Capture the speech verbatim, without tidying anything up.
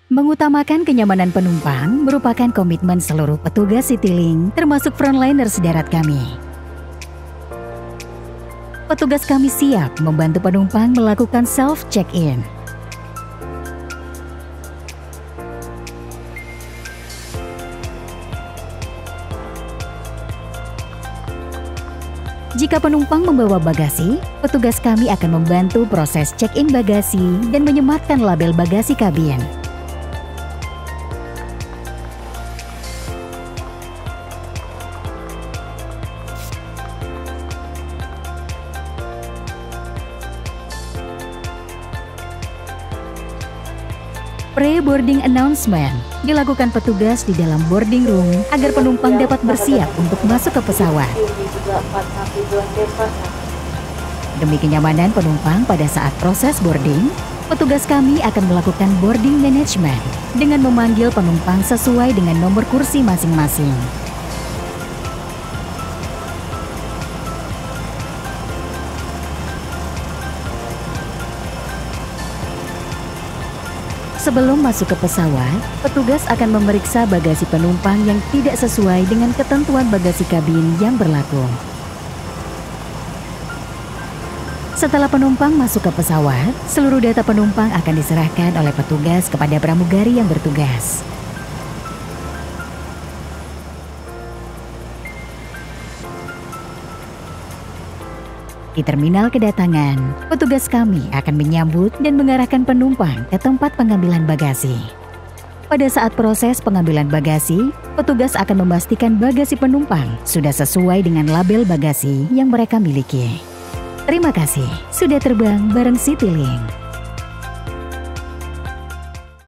Mengutamakan kenyamanan penumpang merupakan komitmen seluruh petugas Citylink, termasuk frontliners darat kami. Petugas kami siap membantu penumpang melakukan self-check-in. Jika penumpang membawa bagasi, petugas kami akan membantu proses check-in bagasi dan menyematkan label bagasi kabin. Pre-boarding announcement dilakukan petugas di dalam boarding room agar penumpang dapat bersiap untuk masuk ke pesawat. Demi kenyamanan penumpang pada saat proses boarding, petugas kami akan melakukan boarding management dengan memanggil penumpang sesuai dengan nomor kursi masing-masing. Sebelum masuk ke pesawat, petugas akan memeriksa bagasi penumpang yang tidak sesuai dengan ketentuan bagasi kabin yang berlaku. Setelah penumpang masuk ke pesawat, seluruh data penumpang akan diserahkan oleh petugas kepada pramugari yang bertugas. Di terminal kedatangan, petugas kami akan menyambut dan mengarahkan penumpang ke tempat pengambilan bagasi. Pada saat proses pengambilan bagasi, petugas akan memastikan bagasi penumpang sudah sesuai dengan label bagasi yang mereka miliki. Terima kasih sudah terbang bareng Citylink.